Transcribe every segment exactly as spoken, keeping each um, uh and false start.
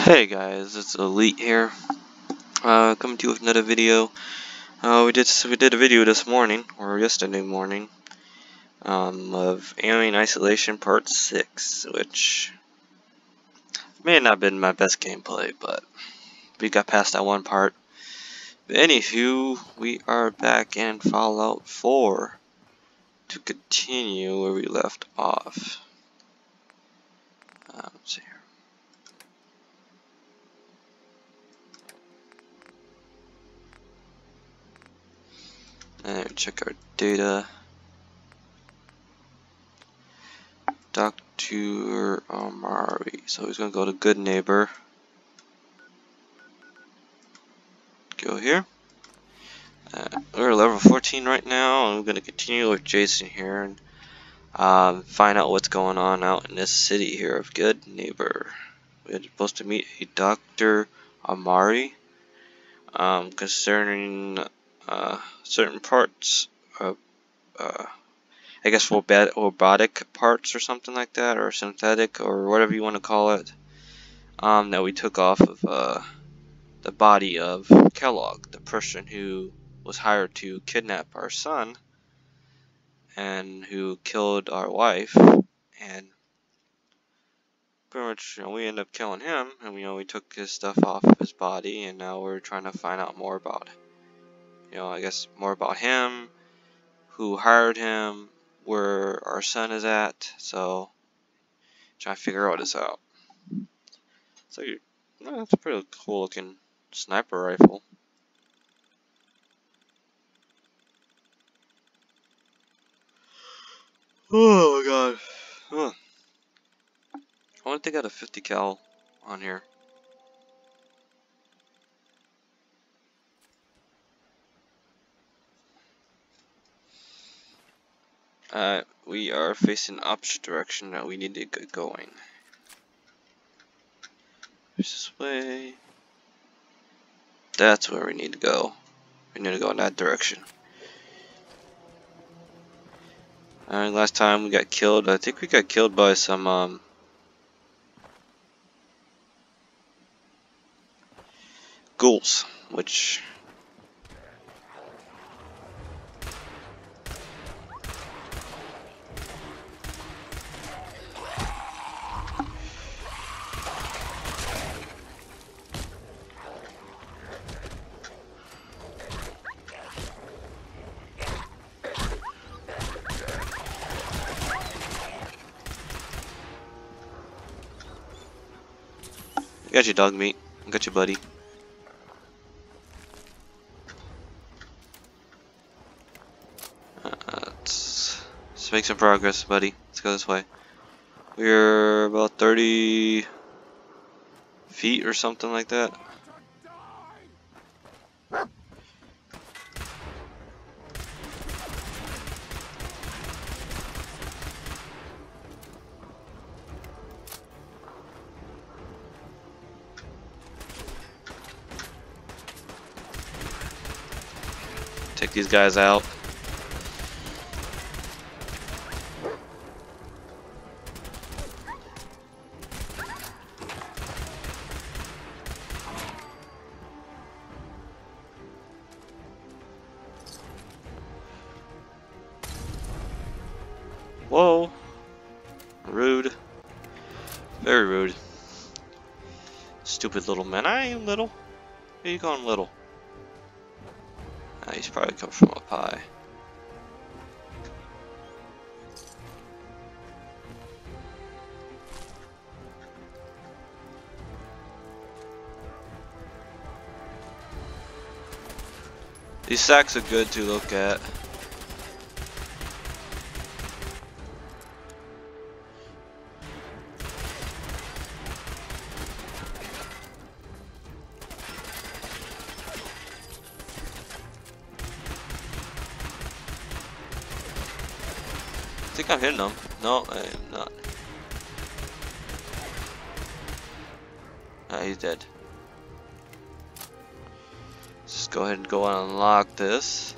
Hey guys, it's Elite here. Uh, coming to you with another video. Uh, we did we did a video this morning or yesterday morning, um, of Alien Isolation Part Six, which may not have been my best gameplay, but we got past that one part. But anywho, we are back in Fallout four to continue where we left off. Uh, let's see here. And check our data. Doctor Amari. So he's gonna go to Good Neighbor. Go here. Uh, we're level fourteen right now, and we're gonna continue with Jason here and um, find out what's going on out in this city here of Good Neighbor. We're supposed to meet a Doctor Amari um, concerning uh, certain parts of, uh, I guess, robotic parts or something like that, or synthetic, or whatever you want to call it, um, that we took off of uh, the body of Kellogg, the person who was hired to kidnap our son and who killed our wife. And pretty much, you know, we ended up killing him, and you know, we took his stuff off of his body, and now we're trying to find out more about, you know, I guess more about him, who hired him, where our son is at. So trying to figure all this out. So you, well, that's a pretty cool looking sniper rifle. Oh my god. Huh. I wonder if they got a fifty cal on here. Uh, we are facing the opposite direction that we need to get going. This way. That's where we need to go. We need to go in that direction. Uh, last time we got killed, I think we got killed by some um, ghouls, which got your dog meat. Got your buddy. Uh, let's, let's make some progress, buddy. Let's go this way. We're about thirty feet or something like that. Take these guys out. Whoa. Rude. Very rude. Stupid little man. I ain't little. Where you going, little? Ah, he's probably come from up high. These sacks are good to look at. I think I'm hitting them. No, I am not. Ah, he's dead. Let's just go ahead and go and unlock this.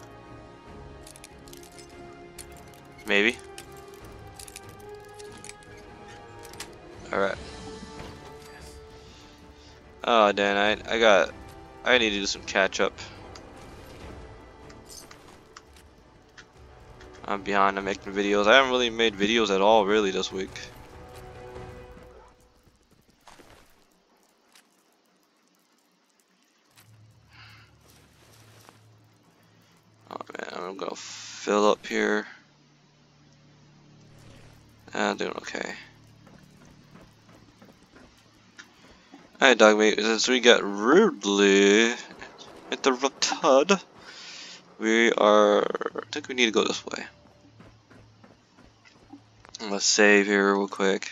Maybe. Alright. Oh, Dan, I I got I need to do some catch up. I'm behind on making videos. I haven't really made videos at all really this week. Oh man, I'm gonna fill up here. I'm doing okay. Alright, dog mate, since we got rudely interrupted, we are. I think we need to go this way. Let's save here real quick.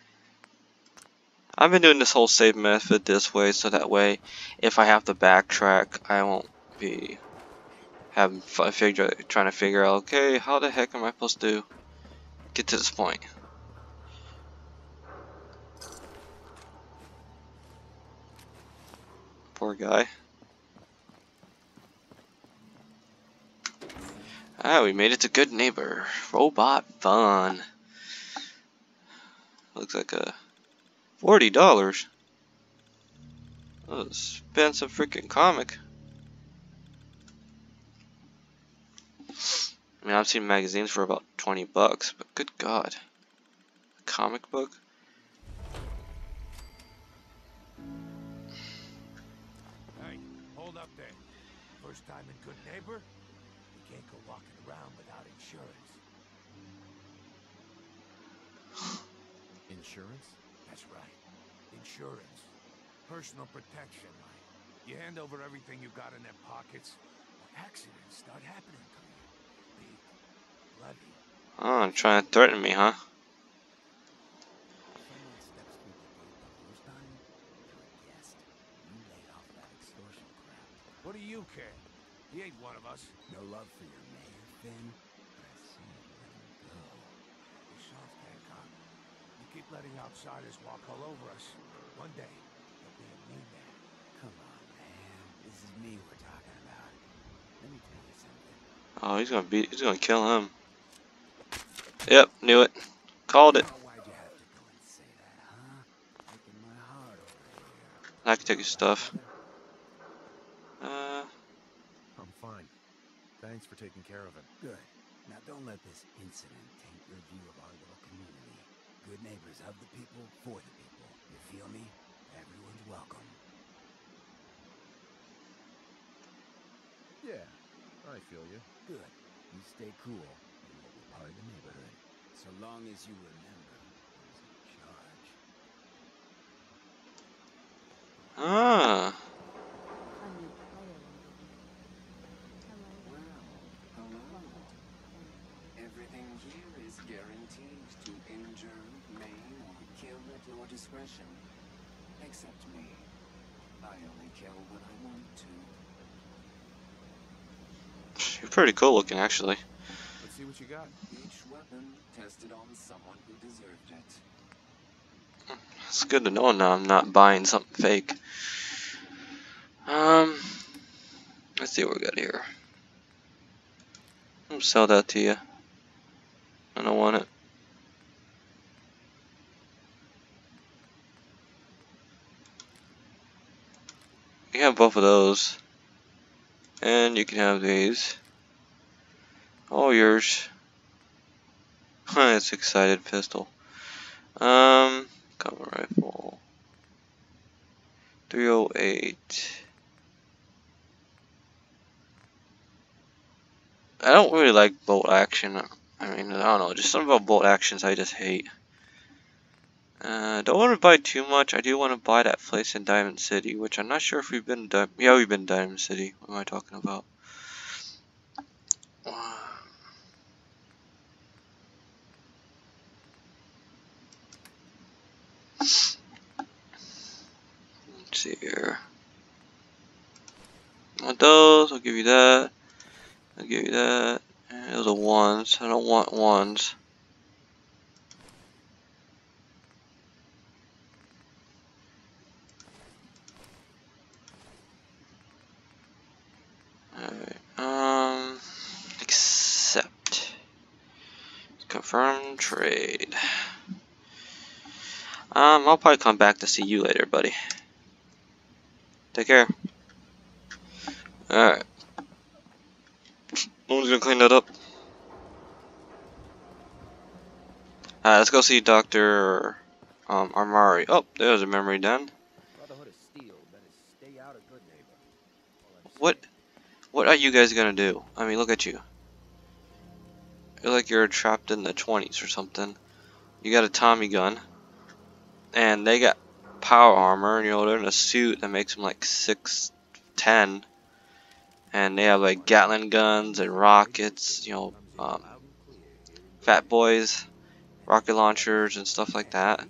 I've been doing this whole save method this way, so that way, if I have to backtrack, I won't be having figure trying to figure out. Okay, how the heck am I supposed to get to this point? Poor guy. Ah, we made it to Good Neighbor. Robot fun. Looks like a forty dollars. Expensive freaking comic. I mean, I've seen magazines for about twenty bucks, but good God, a comic book. Hey, hold up there. First time in Good Neighbor? You can't go walking around without insurance. Insurance? That's right. Insurance. Personal protection, right? You hand over everything you got in their pockets, or accidents start happening to you. Big, bloody. Oh, trying to threaten me, huh? Someone steps through the gate the first time, you're a guest. You lay off that extortion crap. What do you care? He ain't one of us. No love for your mayor, Finn? I see you let him go. You're soft, Hancock. You keep letting outsiders walk all over us. One day, you'll be a new man. Come on, man. This is me we're talking about. Let me tell you something. Oh, he's gonna beat. He's gonna kill him. Yep, knew it. Called it. Oh, why'd you have to go and say that, huh? Breaking my heart over here. I can take his stuff. Uh, I'm fine. Thanks for taking care of it. Good. Now don't let this incident taint your view of our little community. Good neighbors of the people, for the people. You feel me? Everyone's welcome. Yeah, I feel you. Good. You stay cool, and you'll be part of the neighborhood. So long as you remember who's in charge. ah. Everything here is guaranteed to injure, maim, or kill at your discretion. Except me. I only kill when I want to. You're pretty cool looking, actually. Let's see what you got. Each weapon tested on someone who deserved it. It's good to know now I'm not buying something fake. Um, let's see what we got here. I'll sell that to you. I don't want it. You can have both of those. And you can have these. All yours. It's excited pistol. Um, cover rifle. three oh eight. I don't really like bolt action. I mean, I don't know. Just something about bolt actions I just hate. Uh, don't want to buy too much. I do want to buy that place in Diamond City, which I'm not sure if we've been. Di yeah, we've been Diamond City. What am I talking about? Let's see here. Want those? I'll give you that. I'll give you that. And those are ones. I don't want ones. Alright. Um. Accept. Confirm trade. Um. I'll probably come back to see you later, buddy. Take care. Alright. No one's gonna clean that up. Alright, let's go see Doctor Um, Armari. Oh, there's a memory done. Brotherhood of Steel better stay out of good neighbor. All I'm What? saying. What are you guys gonna do? I mean, look at you. You're like you're trapped in the twenties or something. You got a Tommy gun. And they got power armor. You know, they're in a suit that makes them like six ten. And they have like Gatling guns and rockets. You know, um, Fat Boys, rocket launchers and stuff like that.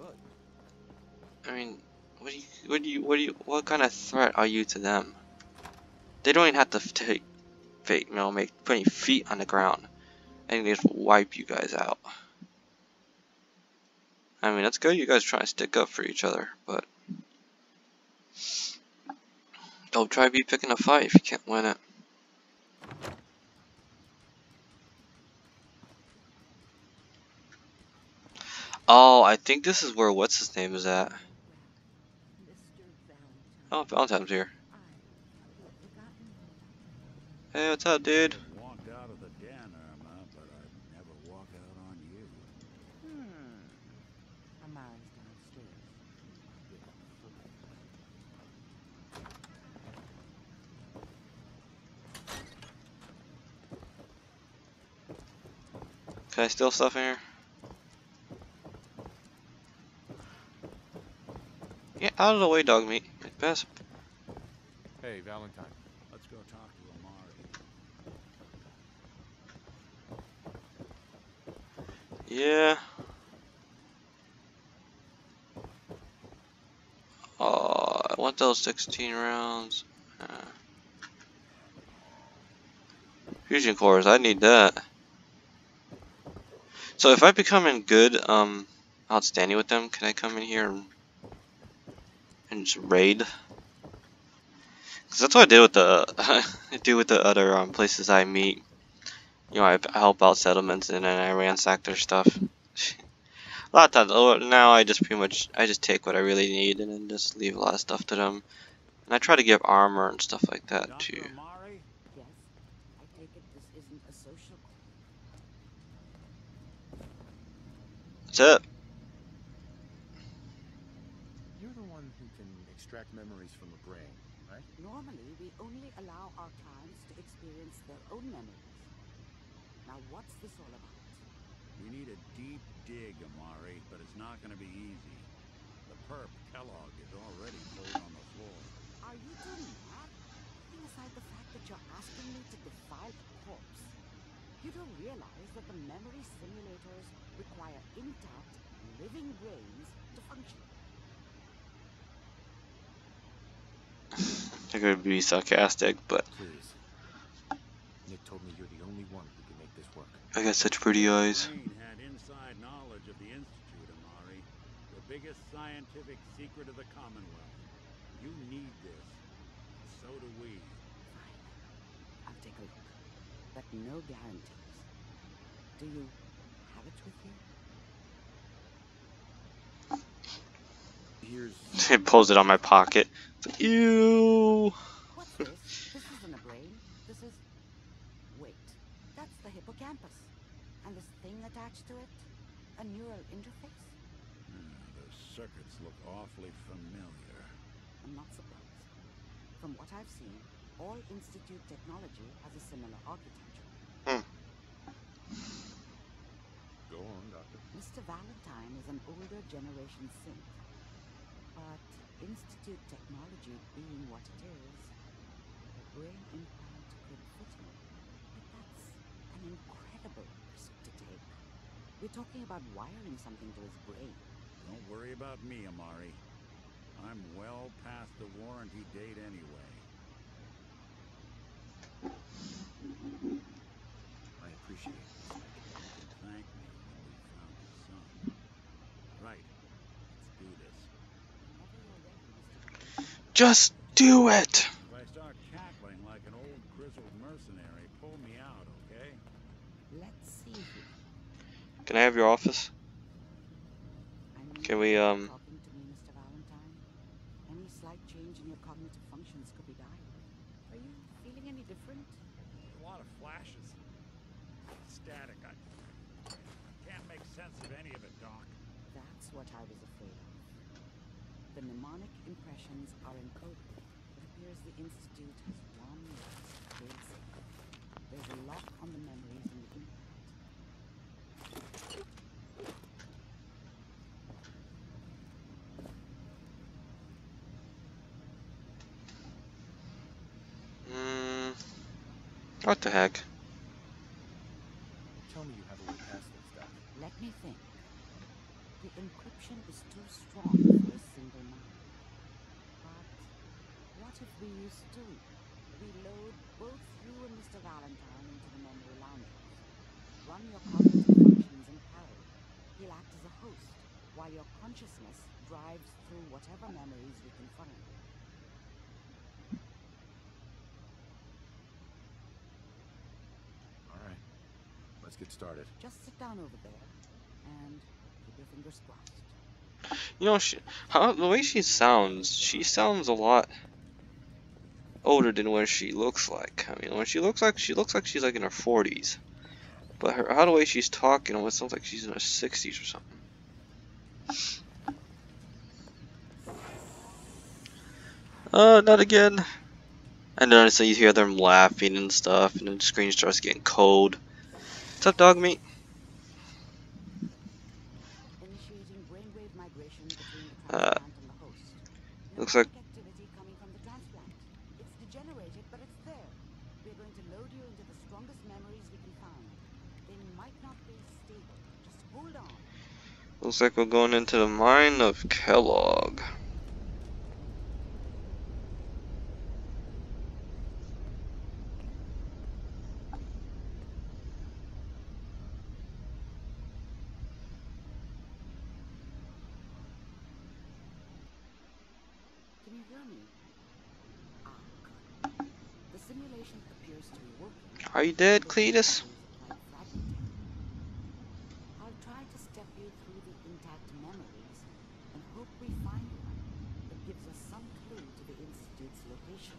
I mean, what do you, what do you, what do you, what kind of threat are you to them? They don't even have to take, fake, you know, make put any feet on the ground, and they just wipe you guys out. I mean, that's good. You guys trying to stick up for each other, but don't try to be picking a fight if you can't win it. Oh, I think this is where what's his name is at. Oh, Valentine's here. Hey, what's up, dude? I've walked out of the den, Irma, but I've never walked out on you. Hmm. Amari's downstairs. Can I steal stuff in here? Get out of the way, dog meat. Pass. Hey, Valentine. Let's go talk to Amari. Yeah. Oh, I want those sixteen rounds. Uh, fusion cores, I need that. So if I become in good, um, outstanding with them, can I come in here and, and just raid? Cause that's what I did with the, I do with the other um, places I meet. You know, I, I help out settlements and then I ransack their stuff. A lot of times, oh, now I just pretty much, I just take what I really need and then just leave a lot of stuff to them. And I try to give armor and stuff like that Doctor too. Amari? Yes. I take it this isn't a social call. That's it. You're the one who can extract memories from the brain, right? Normally, we only allow our clients to experience their own memories. Now, what's this all about? We need a deep dig, Amari, but it's not going to be easy. The perp, Kellogg, is already cold on the floor. Are you two mad? Putting aside the fact that you're asking me to defile a corpse, you don't realize that the memory simulators require intact, living brains to function. I'm gonna be sarcastic, but Please. Nick told me you're the only one who can make this work. I got such pretty eyes. Brain had inside knowledge of the Institute, Amari. The biggest scientific secret of the Commonwealth. You need this. So do we. Fine. I'll take a look. But no guarantees. Do you have it with you? Here's... He pulls it on my pocket. Ew. What's this? This isn't a brain. This is... Wait. That's the hippocampus. And this thing attached to it? A neural interface? Hmm, the circuits look awfully familiar. I'm not surprised. From what I've seen, all Institute technology has a similar architecture. Hmm. Go on, Doctor. Mister Valentine is an older generation synth. But Institute technology being what it is, a brain implant could fit him. But that's an incredible risk to take. We're talking about wiring something to his brain. Don't worry about me, Amari. I'm well past the warranty date anyway. I appreciate this, Nick. You can thank me when we found your son. Right. Let's do this. Whenever you're ready, Mister Valentine. Just do it. If I start cackling like an old grizzled mercenary, pull me out, okay? Let's see here. Can I have your office? I need Can we, you um... talking to me, Mister Valentine. Any slight change in your cognitive functions could be dire. Are you feeling any different? A lot of flashes. Static. I can't make sense of any of it, Doc. That's what I was afraid of. The mnemonic impressions are encoded. It appears the Institute has one last fail-safe. There's a lock on the memories in the implant. Hmm. What the heck? Tell me you have a way past this stuff. Let me think. The encryption is too strong for a single mind. But what if we use two? We load both you and Mister Valentine into the memory lounges. Run your cognitive functions in parallel. He'll act as a host, while your consciousness drives through whatever memories we can find. All right. Let's get started. Just sit down over there and keep your fingers crossed. You know, she, how the way she sounds, she sounds a lot older than what she looks like. I mean, when she looks like she looks like she's like in her forties, but her how the way she's talking, almost sounds like she's in her sixties or something. Uh, not again. And then so you hear them laughing and stuff, and then the screen starts getting cold. What's up, dog meat? Initiating brainwave migration between the Uh, transplant and the host. looks like Mnemonic activity coming from the transplant. It's degenerated, but it's there. We're going to load you into the strongest memories we can find. They might not be stable. Just hold on. looks like we're going into the mine of Kellogg. Can you hear me? Ah, good. The simulation appears to be working. Are you dead, The Cletus? memories are quite fragmented. I'll try to step you through the intact memories and hope we find one that gives us some clue to the Institute's location.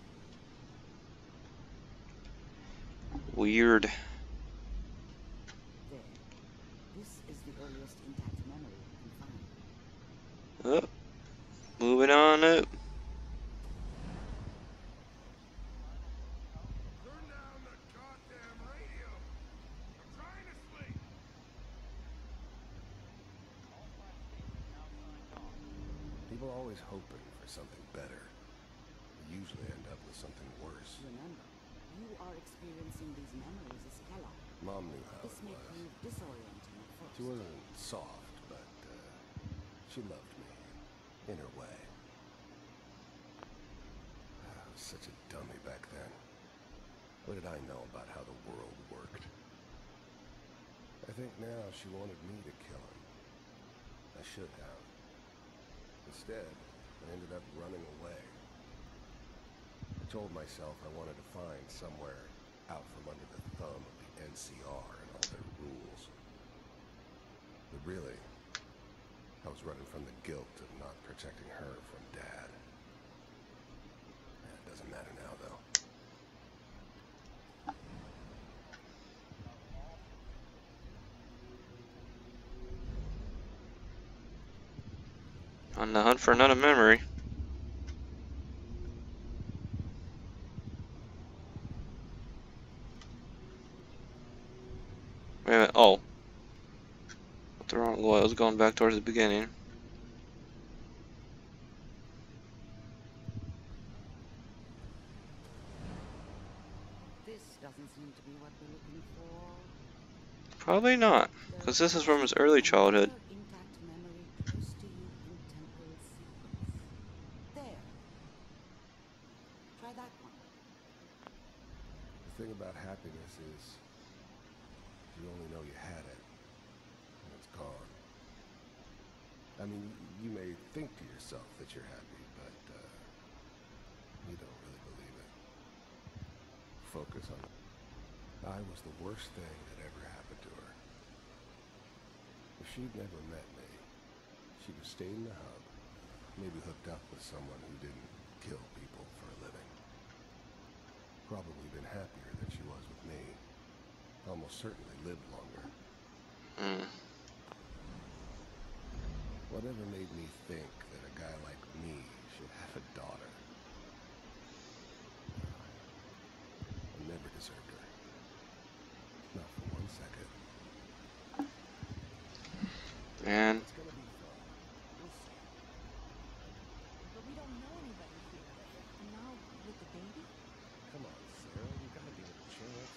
Weird. There. This is the earliest intact memory we can find. Oh, moving on up. Turn down the goddamn radio. I'm trying to sleep. People are always hoping for something better. They usually end up with something worse. Remember, you are experiencing these memories as Kellogg. Mom knew how This it may was. prove disorienting at first. She wasn't soft, but uh, she loved me in her way. I was such a dummy back then. What did I know about how the world worked? I think now she wanted me to kill him. I should have. Instead, I ended up running away. I told myself I wanted to find somewhere out from under the thumb of the N C R and all their rules. But really, I was running from the guilt of not protecting her from Dad. It doesn't matter now, though. On the hunt for another memory. Wait a minute. Oh. Went the wrong way. I was going back towards the beginning. This doesn't seem to be what we're looking for. Probably not, because this is from his early childhood. Another intact memory close to you in temporal sequence. There. Try that one. The thing about happiness is you only know you had it, and it's gone. I mean, you may think to yourself that you're happy, but uh, you don't really believe it. Focus on it. I was the worst thing that ever happened to her. If she'd never met me, she'd have stayed in the hub, Maybe hooked up with someone who didn't kill people for a living. Probably been happier than she was with me. Almost certainly lived longer. Hmm. Whatever made me think that a guy like me should have a daughter? I never deserved her. Not for one second. Man. It's gonna be fun. We'll see. But we don't know anybody here. And now, with the baby? Come on, Sarah. You gotta give it a chance.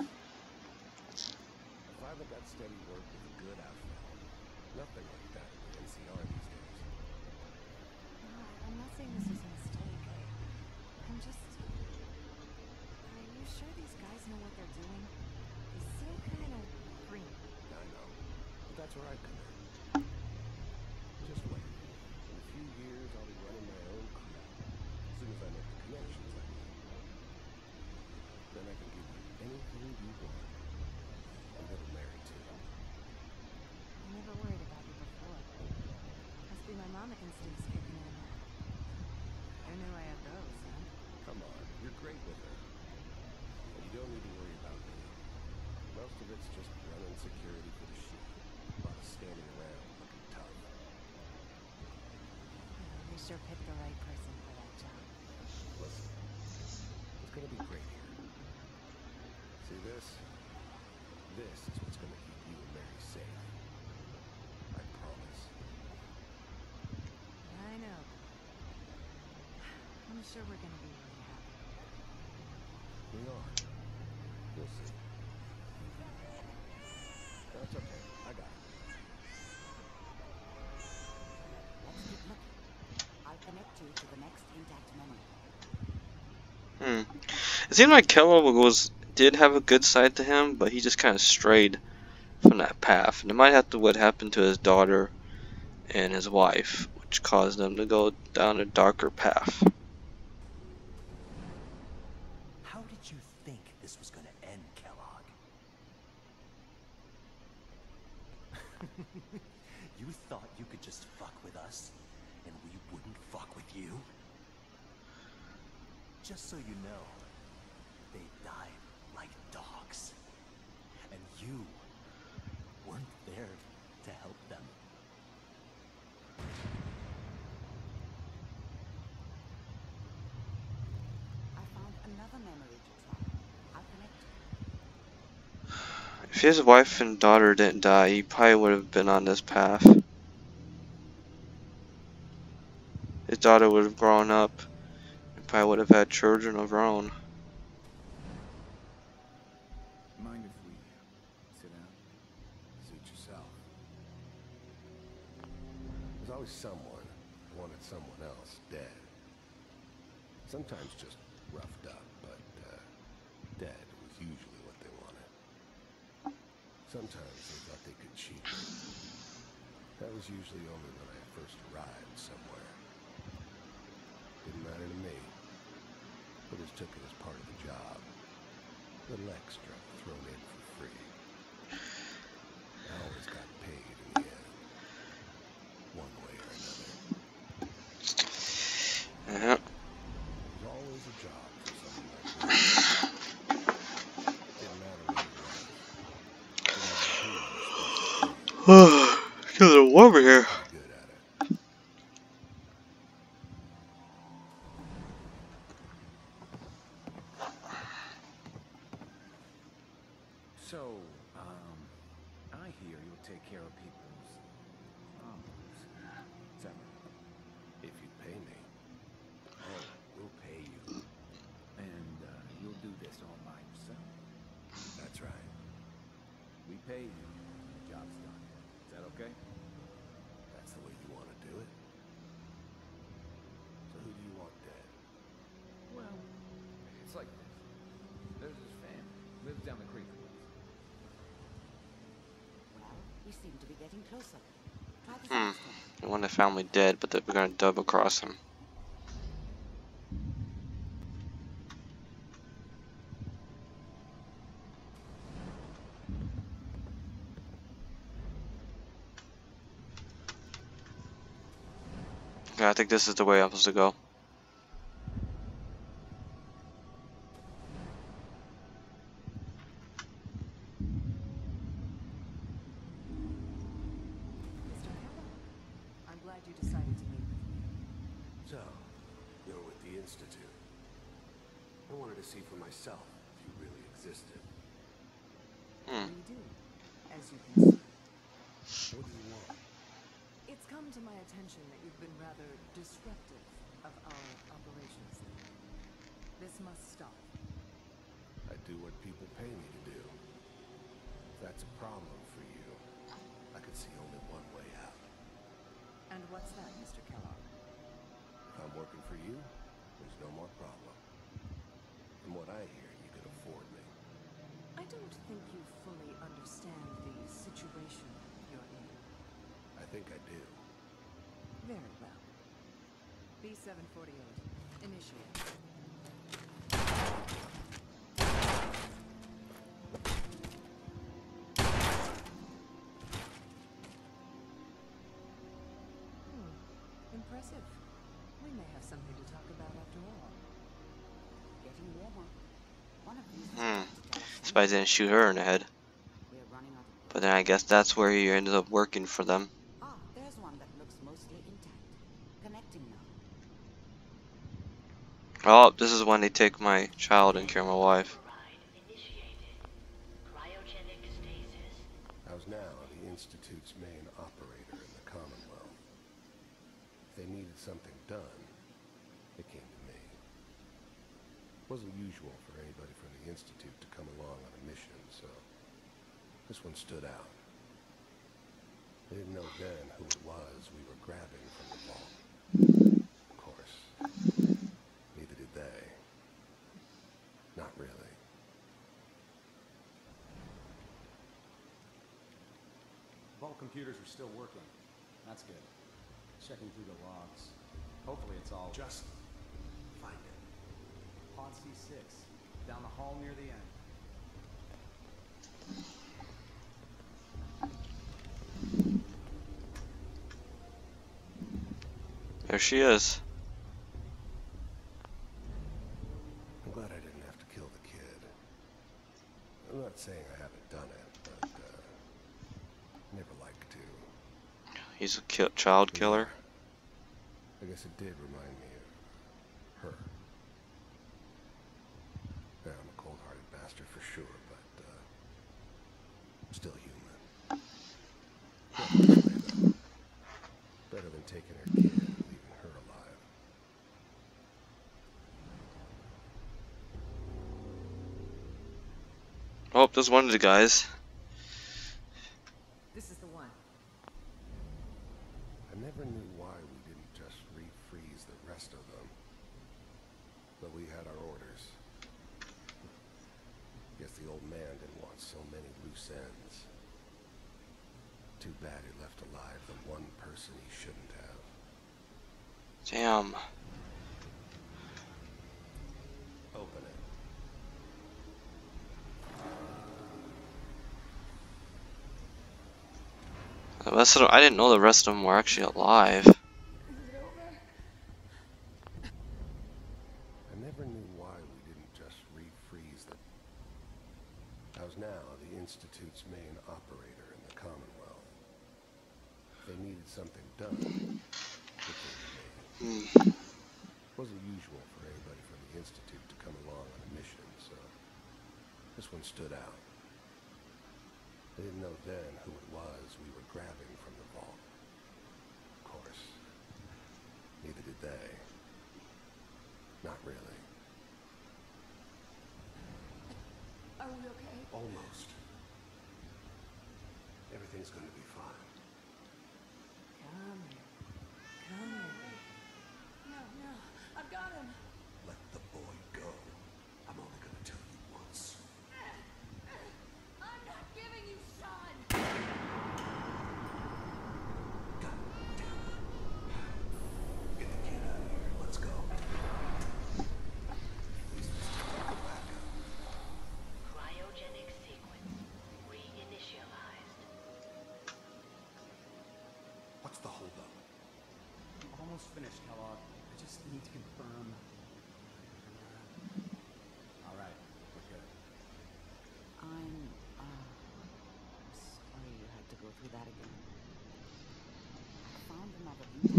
If I haven't got steady work with a good outfit, nothing like that in the N C R these days. No, I'm not saying this was a mistake. I, I'm just... Are you sure these guys know what they're doing? They seem kind of green. I know. But that's where I come in. Just wait. In a few years, I'll be running my own crew. As soon as I make the connections I need. Then I can give you anything you want. A little married too. I never worried about you before. Must be my mama instincts kicking in. I knew I had those, huh? Come on, you're great with her. And you don't need to worry about me. Most of it's just running security for the ship. A lot of standing around looking tough. They sure picked the right person for that job. Listen, it's gonna be great here. See this? This is what's gonna keep you and Mary safe. I promise. I know. I'm sure we're gonna be really happy. We are. You'll see. That's okay. I got it. Let's keep looking. I'll connect you to the next intact memory. Hmm. It seemed like Kellogg was did have a good side to him, but he just kind of strayed from that path. And it might have to what happened to his daughter and his wife, which caused them to go down a darker path. How did you think this was gonna end, Kellogg? You thought you could just fuck with us, and we wouldn't fuck with you? Just so you know, they died like dogs. And you weren't there to help them. I found another memory to try. I'll connect you. If his wife and daughter didn't die, he probably would have been on this path. His daughter would have grown up and probably would have had children of her own. Mind if we sit down? Suit yourself. There's always someone who wanted someone else dead. Sometimes just roughed up, but uh, dead was usually what they wanted. Sometimes they thought they could cheat. That was usually only when I first arrived somewhere. Didn't matter to me. I just took it as part of the job. Little extra thrown in for free. I always got paid in the end. One way or another. Yeah. There's always a job for someone like me. Didn't matter what it was. Didn't matter who you were supposed to be. It's a little warmer here. Pretty good at it. So, um, I hear you'll take care of people's problems. Is that right? If you'd pay me. Oh, we'll pay you. And, uh, you'll do this all by yourself. That's right. We pay you, the job's done. Is that okay? That's the way you want to do it. So who do you want dead? Well, it's like this. There's this family, lives down the creek a ways. Well, we seem to be getting closer. Try this Hmm. next one. They want the family dead, but they're gonna double cross him. Yeah, I think this is the way I'm supposed to go. Mister Kellogg, I'm glad you decided to meet with me. So, you're with the Institute. I wanted to see for myself if you really existed. Hmm. We do, as you can see. What do you want? It's come to my attention that you've been rather disruptive of our operations lately. This must stop. I do what people pay me to do. If that's a problem for you, I could see only one way out. And what's that, Mister Kellogg? If I'm working for you, there's no more problem. From what I hear, you can afford me. I don't think you fully understand the situation you're in. I think I do. Very well. B seven forty-eight, initiate. Hmm. Impressive. We may have something to talk about after all. Getting warmer. One of these is Hmm. about to tell us That's why I didn't shoot her in the head. we're running out of But then I guess that's where he ended up working for them. Ah, there's one that looks mostly intact. Connecting now. Oh, this is when they take my child and kill my wife. I was now the Institute's main operator in the Commonwealth. If they needed something done, they came to me. It wasn't usual for anybody from the Institute to come along on a mission, so this one stood out. I didn't know then who it was we were grabbing from the vault. Of course, neither did they. Not really. Vault computers are still working. That's good. Checking through the logs. Hopefully it's all... Just find it. Pod C six. Down the hall near the end. There she is. I'm glad I didn't have to kill the kid. I'm not saying I haven't done it, but, uh, never liked to. He's a ki child killer. I guess it did remind me of her. Yeah, I'm a cold-hearted bastard for sure, but, uh, I'm still human. Yeah, this way, though. Better than taking her kid and leaving her alive. Oh, there's one of the guys. This is the one. I never knew why we didn't just refreeze the rest of them. But we had our orders. Guess the old man didn't want so many loose ends. Too bad he left alive the one person he shouldn't have. Damn. Open it. The rest of them, I didn't know the rest of them were actually alive. I never knew why we didn't just refreeze them. I was now the Institute's main operator in the Commonwealth. If they needed something done, they came to me. It wasn't usual for anybody from the Institute to come along on a mission, so this one stood out. I didn't know then who it was we were grabbing from the vault. Of course, neither did they. Not really. Are we okay? Almost. Everything's going to be fine. Come here. Come here. No, no. I've got him. Let the boy go. I'm only going to tell you once. I'm not giving you Sean. God damn it. Get the kid out of here. Let's go. Please, let's take the backup. Cryogenic sequence reinitialized.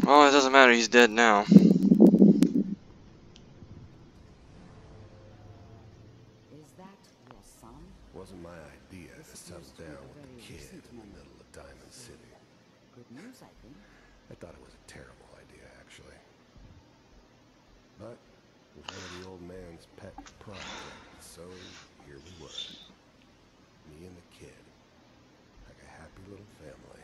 Well, it doesn't matter, he's dead now. Is that your son? Wasn't my idea This to settle appears to be down a with the very kid recent in the memory. middle of Diamond City. Good news, I think. I thought it was a terrible idea, actually. But it was one of the old man's pet projects, so here we were. Me and the kid. Like a happy little family.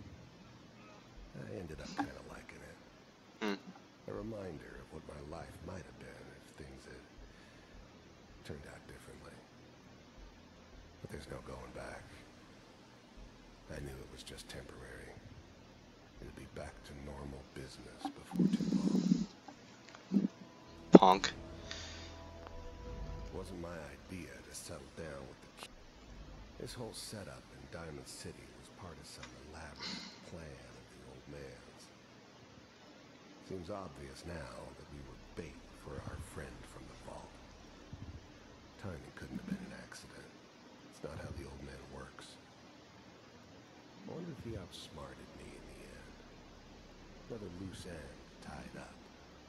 I ended up kind of liking it. Hmm. A reminder of what my life might have been if things had turned out differently. But there's no going back. I knew it was just temporary. It'd be back to normal business before too long. Punk. It wasn't my idea to settle down with the kid. This whole setup in Diamond City was part of some elaborate plan of the old man's. Seems obvious now that we were bait for our friend from the vault. Timing couldn't have been an accident. It's not how the old man works. I wonder if he outsmarted me in the end. Another loose end tied up.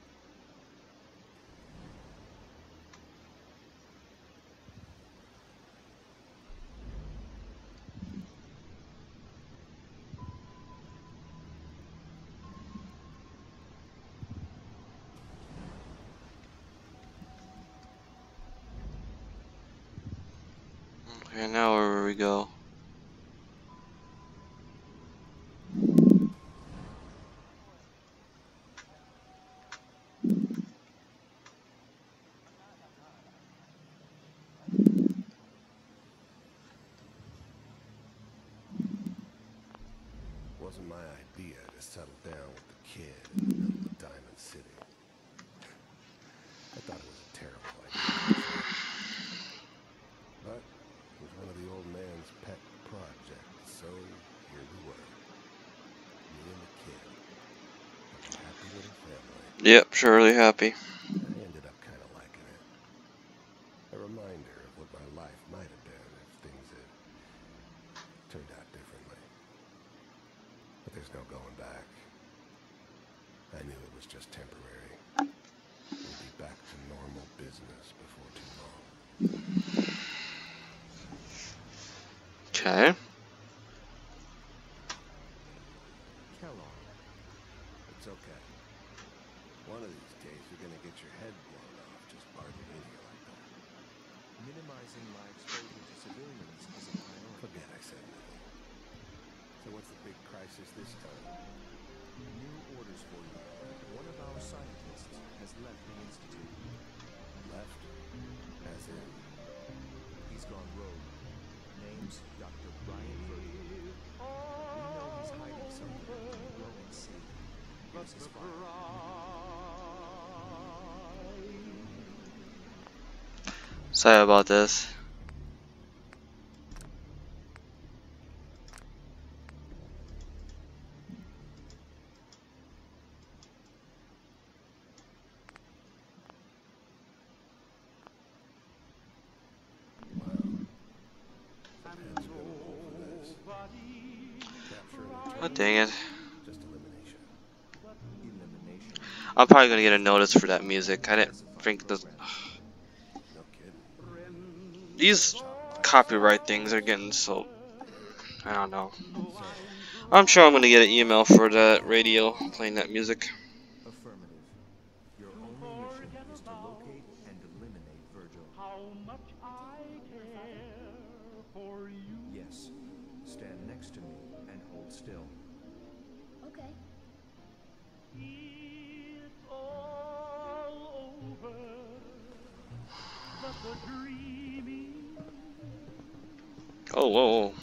Okay, now where we go? Wasn't my idea to settle down with the kid in the middle of Diamond City. I thought it was a terrible idea, actually. But it was one of the old man's pet projects, so here we were. Me and the kid. Like a happy little family. Yep, surely happy. I ended up kind of liking it. A reminder of what my life might have been if things had turned out differently. But there's no going back. I knew it was just temporary. We'll be back to normal business before too long. Okay. Kellogg. It's okay. One of these days you're gonna get your head blown off just barging in here like that. Minimizing my exposure to civilians is a priority. Forget I said anything. So what's the big crisis this time? New orders for you. One of our scientists has left the Institute. Left? As in? He's gone rogue. Name's Doctor Brian Virgil. We know he's hiding something in the glowing sea. Here's his file. Sorry about this. Oh, dang it. Just elimination. Elimination. I'm probably gonna get a notice for that music. I didn't think this. No kidding. These copyright things are getting so. I don't know. I'm sure I'm gonna get an email for that radio playing that music. Affirmative. Your only mission is to locate and eliminate Virgil. How much I care for you. Yes. Stand next to me and hold still. Okay. It's all over, but the dreaming. Oh, whoa, whoa.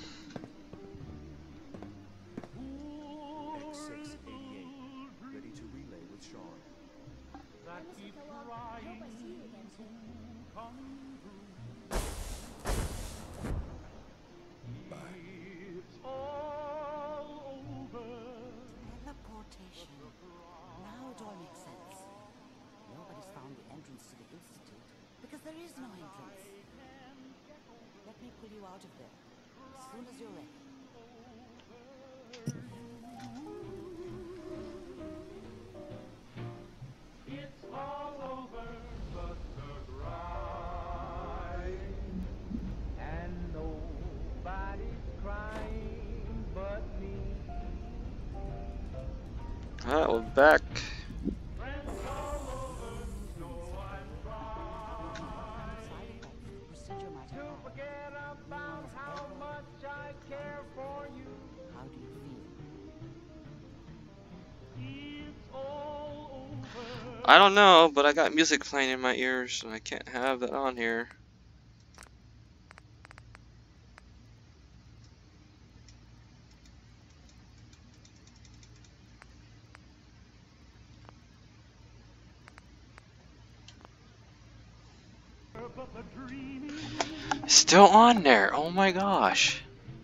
X six eighty-eight. Ready to relay with Sean. That Mister keep Kellogg, I hope I trying see you again soon. to come true. Bye. It's all over. Teleportation. Now it all makes sense. Nobody's found the entrance to the Institute because there is no entrance. Let me pull you out of there as soon as you're ready. Go back. Side effects the procedure might have had. No one has ever done it before. How do you feel? I don't know, but I got music playing in my ears, and I can't have that on here. Still on there. Oh my gosh.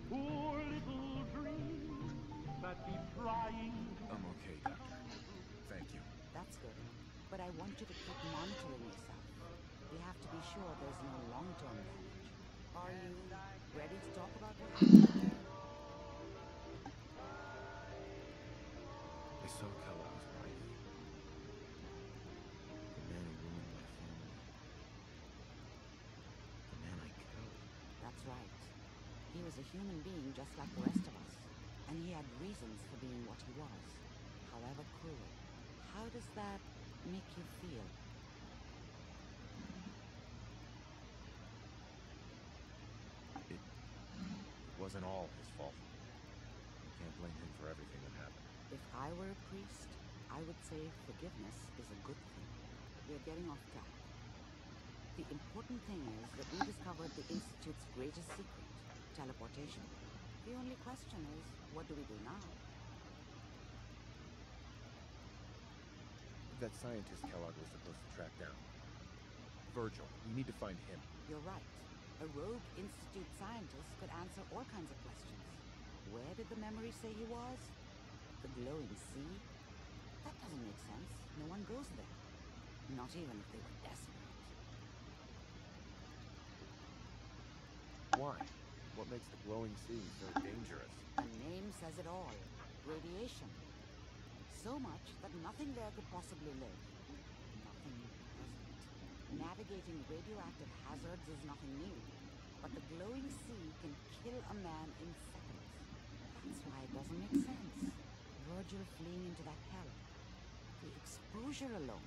I'm okay, Doctor. Thank you. That's good. But I want you to keep monitoring yourself. We have to be sure there's no long-term damage. Are you ready to talk about what happened in there? I saw Kellogg's wife. The man who ruined my family. The man I killed. That's right. He was a human being just like the rest of us. And he had reasons for being what he was. However cruel. How does that make you feel? It, it wasn't all his fault. I can't blame him for everything that happened. If I were a priest, I would say forgiveness is a good thing. We're getting off track. The important thing is that we discovered the Institute's greatest secret, teleportation. The only question is, what do we do now? That scientist Kellogg was supposed to track down. Virgil, we need to find him. You're right. A rogue Institute scientist could answer all kinds of questions. Where did the memory say he was? The glowing sea? That doesn't make sense. No one goes there. Not even if they were desperate. Why? What makes the glowing sea so dangerous? The name says it all. Radiation. So much that nothing there could possibly live. Nothing doesn't. Navigating radioactive hazards is nothing new. But the glowing sea can kill a man in seconds. That's why it doesn't make sense. Virgil fleeing into that hell. The exposure alone.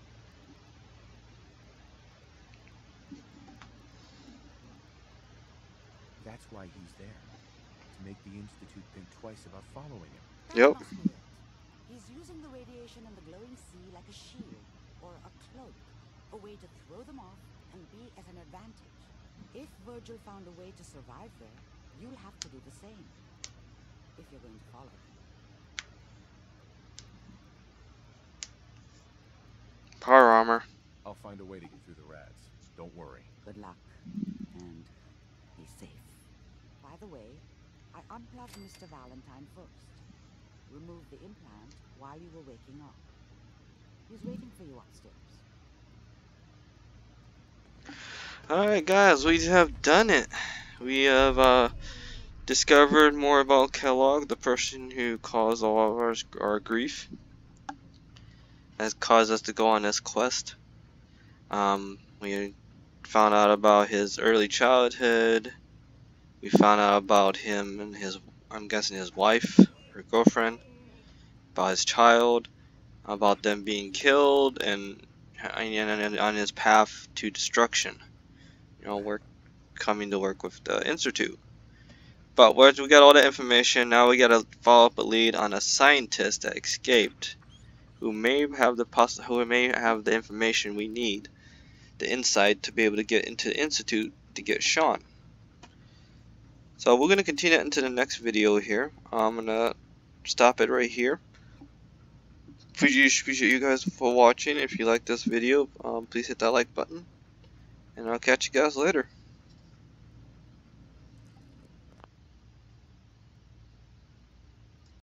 That's why he's there. To make the Institute think twice about following him. That Yep. must be it. He's using the radiation in the glowing sea like a shield or a cloak, a way to throw them off and be at an advantage. If Virgil found a way to survive there, you'll have to do the same. If you're going to follow him. Power armor. I'll find a way to get through the rats. Don't worry. Good luck. And be safe. By the way, I unplugged Mister Valentine first. Removed the implant while you were waking up. He's waiting for you upstairs. Alright guys, we have done it. We have uh, discovered more about Kellogg, the person who caused all of our, our grief. Has caused us to go on this quest. Um, we found out about his early childhood. We found out about him and his, I'm guessing his wife, her girlfriend, about his child, about them being killed, and, and, and on his path to destruction. You know, we're coming to work with the Institute. But once we got all that information, now we got to follow up a lead on a scientist that escaped, who may have the poss who may have the information we need, the insight to be able to get into the Institute to get Sean. So we're going to continue into the next video here. I'm going to stop it right here. Appreciate appreciate you guys for watching. If you like this video, um, please hit that like button. And I'll catch you guys later.